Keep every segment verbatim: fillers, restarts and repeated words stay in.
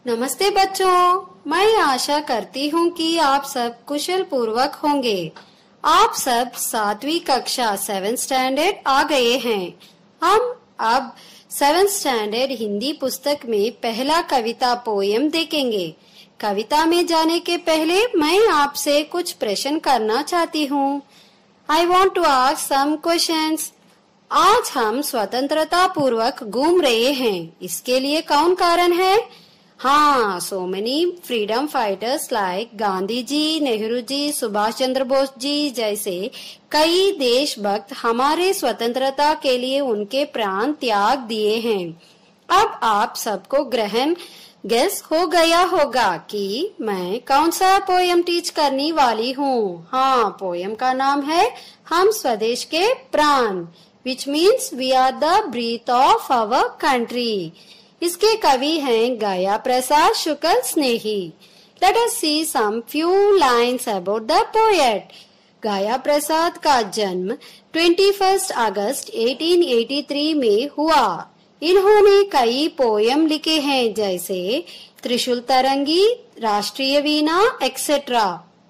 नमस्ते बच्चों, मैं आशा करती हूँ कि आप सब कुशल पूर्वक होंगे। आप सब सातवीं कक्षा सेवन स्टैंडर्ड आ गए हैं। हम अब सेवन स्टैंडर्ड हिंदी पुस्तक में पहला कविता पोयम देखेंगे। कविता में जाने के पहले मैं आपसे कुछ प्रश्न करना चाहती हूँ। I want to ask some questions. आज हम स्वतंत्रता पूर्वक घूम रहे हैं, इसके लिए कौन कारण है? हाँ, so many freedom fighters like Gandhi ji, Nehru ji, Subhash Chandra Bose ji जैसे कई देशभक्त हमारे स्वतंत्रता के लिए उनके प्राण त्याग दिए हैं। अब आप सबको ग्रहण गेस हो गया होगा कि मैं कौन सा पोयम टीच करने वाली हूँ। हाँ, पोयम का नाम है हम स्वदेश के प्राण, which means we are the breath of our country। इसके कवि हैं गया प्रसाद शुक्ल स्नेही। Let us see some few lines about the poet। गया प्रसाद का जन्म इक्कीस अगस्त अठारह सौ तिरासी में हुआ। इन्होंने कई पोयम लिखे हैं जैसे त्रिशूल तरंगी, राष्ट्रीय वीणा एक्सेट्रा।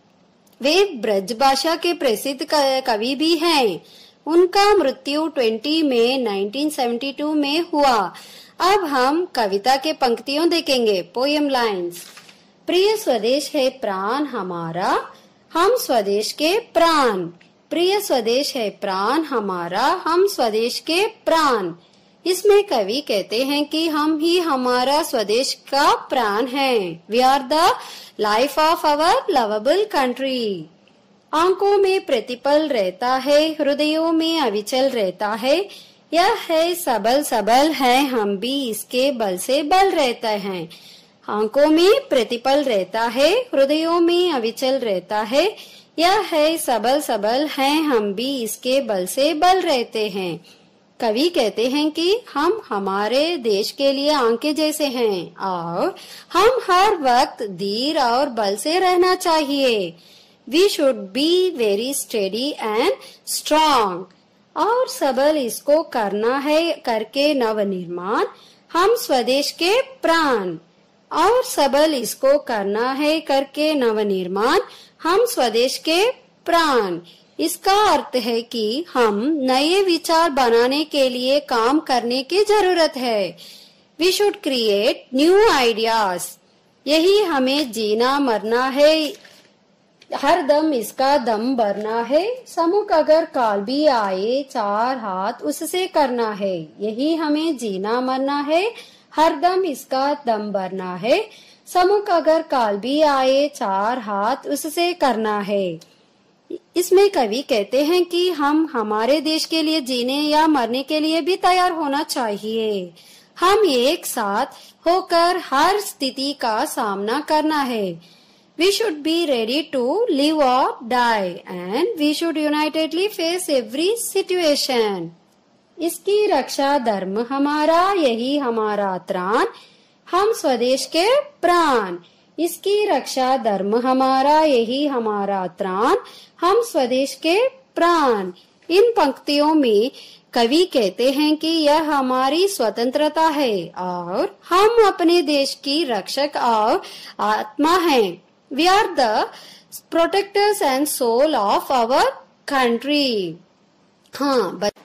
वे ब्रज भाषा के प्रसिद्ध कवि भी हैं। उनका मृत्यु बीस मई उन्नीस सौ बहत्तर में हुआ। अब हम कविता के पंक्तियों देखेंगे। Poem lines. प्रिय स्वदेश है प्राण हमारा, हम स्वदेश के प्राण। प्रिय स्वदेश है प्राण हमारा, हम स्वदेश के प्राण। इसमें कवि कहते हैं कि हम ही हमारा स्वदेश का प्राण हैं। We are the life of our lovable country. आंखों में प्रतिपल रहता है, हृदयों में अविचल रहता है। यह है सबल सबल है, हम भी इसके बल से बल रहते हैं। आंखों में प्रतिपल रहता है, हृदयों में अविचल रहता है। यह है सबल सबल है, हम भी इसके बल से बल रहते हैं। कवि कहते हैं कि हम हमारे देश के लिए आंखें जैसे हैं और हम हर वक्त धीर और बल से रहना चाहिए। We should be very steady and strong. और सबल इसको करना है करके नव निर्माण, हम स्वदेश के प्राण। और सबल इसको करना है करके नव निर्माण, हम स्वदेश के प्राण। इसका अर्थ है कि हम नए विचार बनाने के लिए काम करने की जरूरत है। We should create new ideas. यही हमें जीना मरना है, हर दम इसका दम भरना है। सम्मुख अगर काल भी आए, चार हाथ उससे करना है। यही हमें जीना मरना है, हर दम इसका दम भरना है। सम्मुख अगर काल भी आए, चार हाथ उससे करना है। इसमें कवि कहते हैं कि हम हमारे देश के लिए जीने या मरने के लिए भी तैयार होना चाहिए। हम एक साथ होकर हर स्थिति का सामना करना है। We should be ready to live or die and we should unitedly face every situation। इसकी रक्षा धर्म हमारा, यही हमारा त्राण, हम स्वदेश के प्राण। इसकी रक्षा धर्म हमारा, यही हमारा त्राण, हम स्वदेश के प्राण। इन पंक्तियों में कवि कहते हैं कि यह हमारी स्वतंत्रता है और हम अपने देश की रक्षक और आत्मा हैं। We are the protectors and soul of our country। हाँ बच...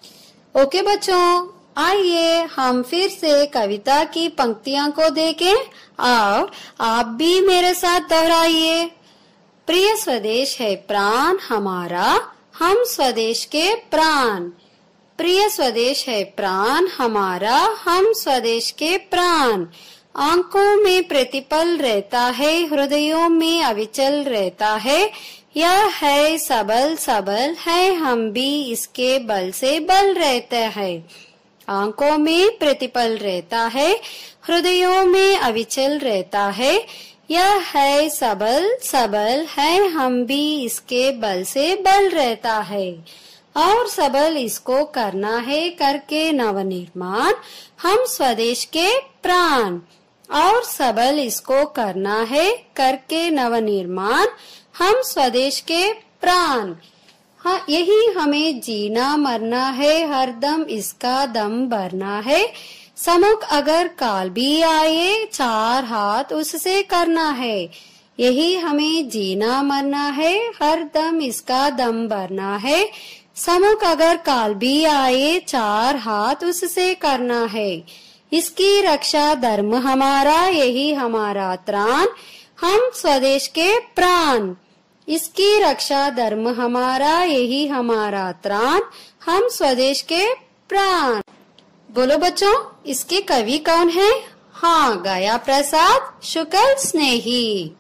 ओके बच्चों, आइए हम फिर से कविता की पंक्तियों को देखें और आप भी मेरे साथ दोहराइए। प्रिय स्वदेश है प्राण हमारा, हम स्वदेश के प्राण। प्रिय स्वदेश है प्राण हमारा, हम स्वदेश के प्राण। आंखों में प्रतिपल रहता है, हृदयों में अविचल रहता है। यह है सबल सबल है, हम भी इसके बल से बल रहते हैं। आंखों में प्रतिपल रहता है, हृदयों में अविचल रहता है। यह है सबल सबल है, हम भी इसके बल से बल रहता है। और सबल इसको करना है करके नवनिर्माण, हम स्वदेश के प्राण। और सबल इसको करना है करके नवनिर्माण, हम स्वदेश के प्राण। हाँ, यही हमें जीना मरना है, हरदम इसका दम भरना है। समुख अगर काल भी आए, चार हाथ उससे करना है। यही हमें जीना मरना है, हर दम इसका दम भरना है। समुख अगर काल भी आए, चार हाथ उससे करना है। इसकी रक्षा धर्म हमारा, यही हमारा त्राण, हम स्वदेश के प्राण। इसकी रक्षा धर्म हमारा, यही हमारा त्राण, हम स्वदेश के प्राण। बोलो बच्चों, इसके कवि कौन है? हाँ, गया प्रसाद शुक्ल स्नेही।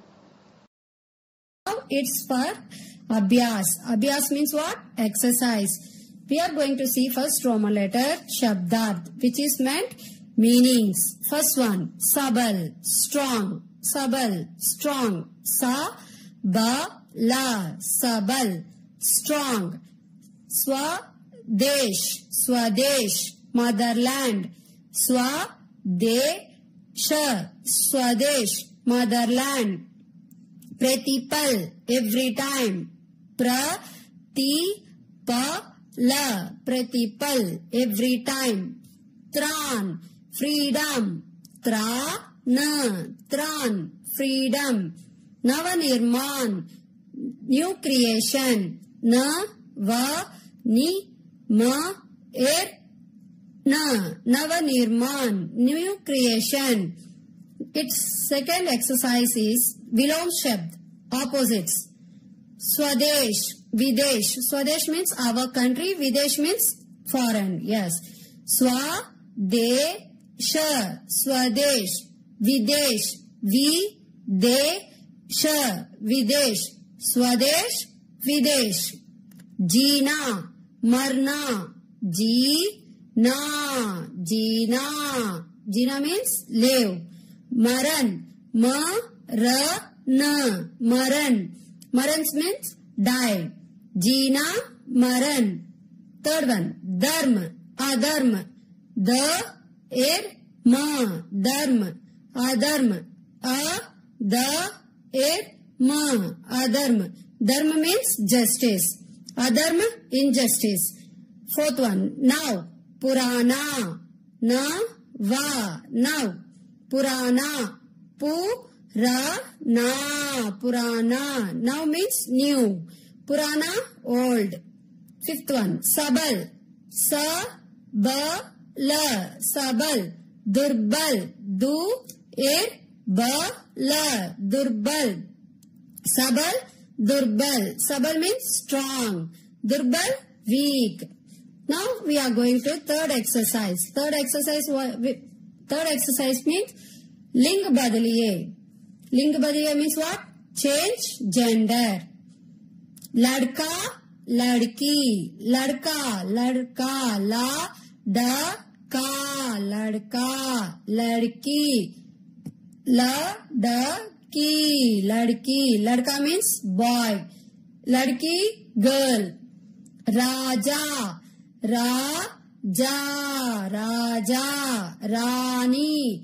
It's for abhyas. Abhyas means what? Exercise. We are going to see first Roman letter Shabdart, which is meant meanings. First one, sabal, strong. Sabal, strong. Sa, ba, la, sabal, strong. Swa, desh, swadesh, motherland. Swa, de, sha, swadesh, motherland. Pratipal, every time. Pra, ti, pa, la, pratipal, every time. Tran, freedom. Tra, na, tran, freedom. Navanirman, new creation. Na, va, ni, ma, er, na, Navanirman, new creation. Its second exercise is Vilom Shabd, opposites. Swadesh, Videsh. Swadesh means our country, Videsh means foreign. Yes. Swa, De, Sha, Swadesh, Videsh, Vi, De, Sha, Videsh, Swadesh, Videsh. Jeena, Marna, Ji, Na, Jeena. Jeena means live. Maran, Ma, Ra, Na, Maran. Maran means die. Jeena, Maran. Third one, Dharma, Adharma. Da, Er, Ma, Dharma, Adharma. A, Da, Er, Ma, Adharma. Dharma means justice. Adharma, injustice. Fourth one, now, Purana. Na, Va, now. Purana, pu, ra, na, Purana. Now means new. Purana, old. Fifth one, Sabal. Sa, ba, la, Sabal. Durbal, du, er, ba, la, Durbal. Sabal, Durbal. Sabal means strong. Durbal, weak. Now we are going to third exercise. Third exercise, third exercise means ling badaliye. Ling badaliye means what? Change gender. Ladka, ladki, ladka, ladka, la, da, ka, ladka, ladki, la, da, ki, ladki. Ladka means boy. Ladki, girl. Raja, Raja, Raja, Rani,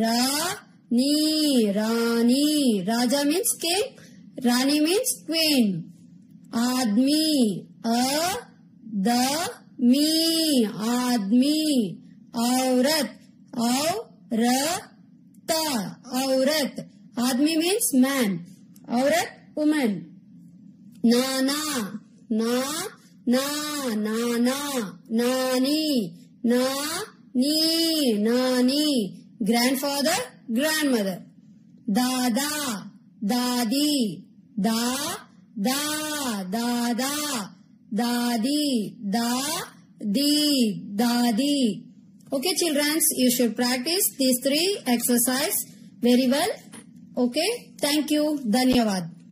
Rani, Rani. Raja means king, Rani means queen. Admi, A, Da, Mi, Admi. Aurat, Aurata, Aurat. Admi means man. Aurat, woman. Nana, Na, Na, Nana, Nani, Na, Ni, Nani. Grandfather, grandmother. Dada, Dadi, Da, Da, Dada, Dadi, Da, Di, Dadi. Okay, children, you should practice these three exercises very well. Okay, thank you. Dhanyavad.